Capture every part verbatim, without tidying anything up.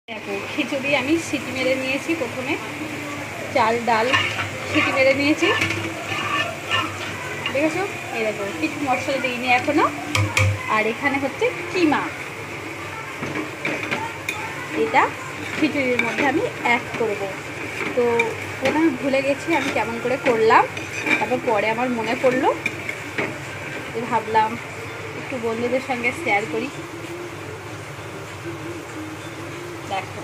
দেখো খিচুড়ি আমি সিটি মেরে নিয়েছি, প্রথমে চাল ডাল সিটি মেরে নিয়েছি, দেখেছো? এই দেখো কিছু মশলা দিইনি এখনো। আর এখানে হচ্ছে কিমা, এটা খিচুড়ির মধ্যে আমি অ্যাড করব। তো ওটা আমি ভুলে গেছি আমি কেমন করে করলাম, তারপর পরে আমার মনে পড়লো, ভাবলাম একটু বন্ধুদের সঙ্গে শেয়ার করি। দেখো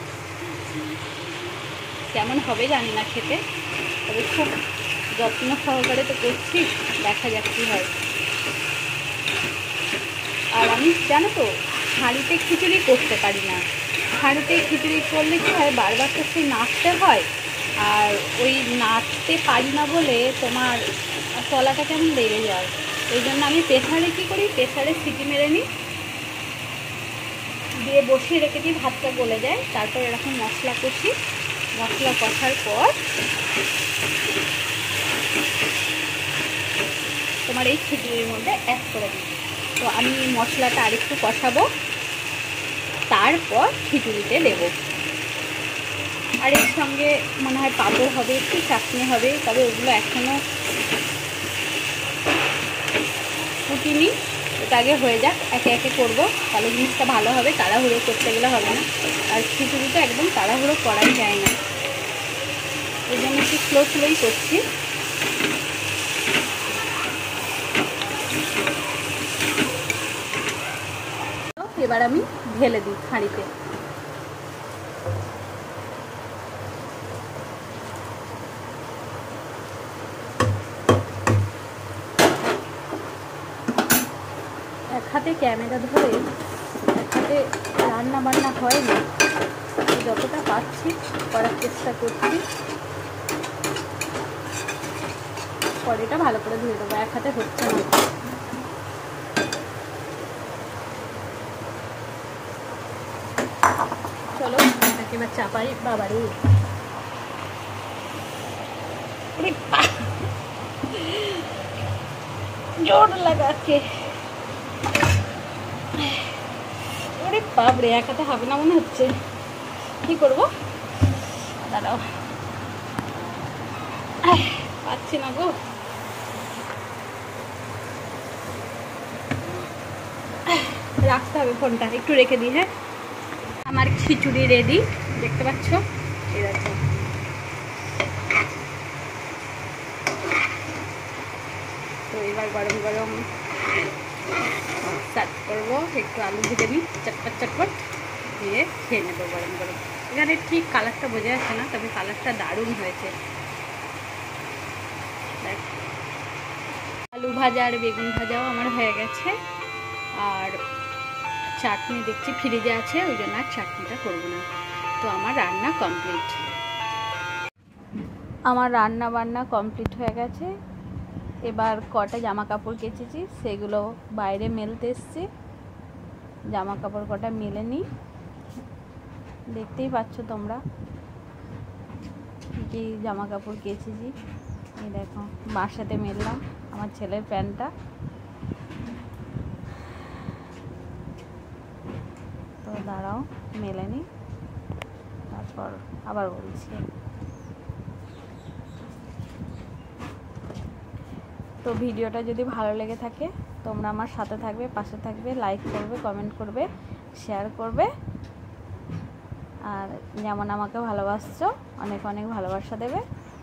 কেমন হবে জানি না খেতে, তবে খুব যত্ন সহকারে তো করছি, দেখা যাক কী হয়। আর আমি জানো তো হাঁড়িতে খিচুড়ি করতে পারি না, হাঁড়িতে খিচুড়ি করলে কী হয় বারবার তো সেই নাড়তে হয়, আর ওই নাড়তে পারি না বলে তোমার তলাটা কেমন লেগে যায়। ওই জন্য আমি প্রেসারে কী করি, প্রেসারে সিটি মেরে নিই, দিয়ে বসিয়ে রেখে দিই, ভাতটা গলে যায়। তারপর এরকম মশলা কষি, মশলা কষার পর তোমার এই খিচুড়ির মধ্যে অ্যাড করে দিই। তো আমি মশলাটা আরেকটু কষাবো, তারপর খিচুড়িতে দেব। আর এর সঙ্গে মনে হয় পাঁপড় হবে, একটু চাটনি হবে, তবে ওগুলো এখনও ফুটিনি, ওটা আগে হয়ে যাক, একে একে করবো, তাহলে জিনিসটা ভালো হবে। তাড়াহুড়ো করতে গেলে হবে না, আর খিচুড়িটা একদম তাড়াহুড়ো করাই যায় না, ওই জন্য একটু স্লো স্লোই করছি। এবার আমি ঢেলে দিই হাঁড়িতে। এক হাতে ক্যামেরা ধরে এক হাতে রান্না বান্না হয় না, যতটা পাচ্ছি করার চেষ্টা করছি। কড়াইটা ভালো করে ধুয়ে দেবো, এক হাতে হচ্ছে না। চলো এটাকে এবার চাপাই। বাবারে জোর লাগাচ্ছে, ওরে বাপরে এক হাতে হবে না মনে হচ্ছে, কি করবো দাঁড়াও, পাচ্ছি না গো। রাখতে হবে ফোনটা, একটু রেখে দিই। হ্যাঁ, আমার খিচুড়ি রেডি, দেখতে পাচ্ছ, এই দেখো। তো এবার গরম গরম সার্ভ করবো, একটু আলু ভেজে নিই চটপট চটপট, দিয়ে খেয়ে নেবো গরম গরম। এখানে ঠিক কালারটা বোঝা যাচ্ছে না, তবে কালারটা দারুণ হয়েছে। দেখ, আলু ভাজা আর বেগুন ভাজাও আমার হয়ে গেছে, আর চাটনি দেখছি ফ্রিজে আছে, ওই জন্য আর চাটনিটা করবো না। তো আমার রান্না কমপ্লিট, আমার রান্না বান্না কমপ্লিট হয়ে গেছে। এবার কটা জামা কাপড় কেচেছি সেগুলো বাইরে মেলতে এসছি, জামা কাপড় কটা মেলে নিই। দেখতেই পাচ্ছ তোমরা কি জামা কাপড় কেচেছি। এই দেখো বাসাতে মেললাম আমার ছেলের প্যান্টটা, তো দাঁড়াও মেলে নিই, তারপর আবার বলছি। তো ভিডিওটা যদি ভালো লেগে থাকে তোমরা আমার সাথে থাকবে, পাশে থাকবে, লাইক করবে, কমেন্ট করবে, শেয়ার করবে, আর যেমন আমাকে ভালোবাসছো অনেক অনেক ভালোবাসা দেবে।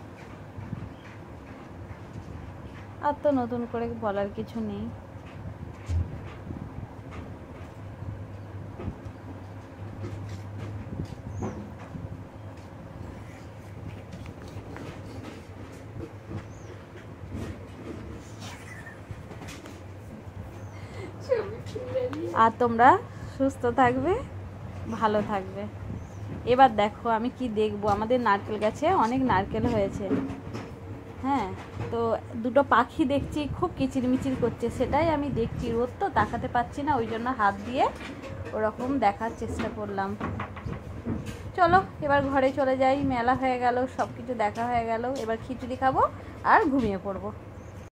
আর তো নতুন করে বলার কিছু নেই। আর তোমরা সুস্থ থাকবে, ভালো থাকবে। এবার দেখো আমি কি দেখবো, আমাদের নারকেল গাছে অনেক নারকেল হয়েছে। হ্যাঁ, তো দুটো পাখি দেখছি খুব কিচিরমিচির করছে, সেটাই আমি দেখছি। রোদ তো তাকাতে পারছি না, ওই জন্য হাত দিয়ে ওরকম দেখার চেষ্টা করলাম। চলো এবার ঘরে চলে যাই, মেলা হয়ে গেল, সব কিছু দেখা হয়ে গেল। এবার খিচুড়ি খাবো আর ঘুমিয়ে পড়বো।